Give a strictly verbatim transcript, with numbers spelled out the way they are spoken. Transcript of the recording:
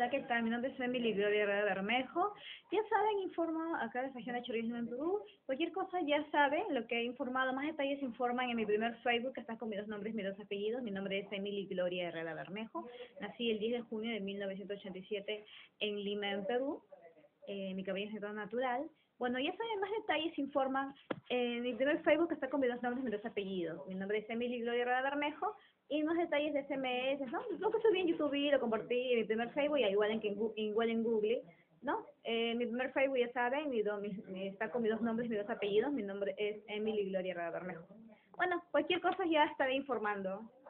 Hola, ¿qué tal? Mi nombre es Emily Gloria Herrera Bermejo. Ya saben, informo acá de Región de Chorizo en Perú. Cualquier cosa ya saben, lo que he informado, más detalles informan en mi primer Facebook, que está con mis dos nombres, mis dos apellidos. Mi nombre es Emily Gloria Herrera Bermejo. Nací el diez de junio de mil novecientos ochenta y siete en Lima, en Perú. Eh, mi cabello es de tono natural. Bueno, ya saben, más detalles informan en mi primer Facebook, que está con mis dos nombres, mis dos apellidos. Mi nombre es Emily Gloria Herrera Bermejo. Y más detalles de S M S, ¿no? Lo que subí en YouTube y lo compartí en mi primer Facebook, y igual en, que en, Gu- igual en Google, ¿no? Eh, mi primer Facebook, ya saben, mi do- mi- mi- está con mis dos nombres, mis dos apellidos. Mi nombre es Emily Gloria Herrera Bermejo. Bueno, cualquier cosa ya estaré informando.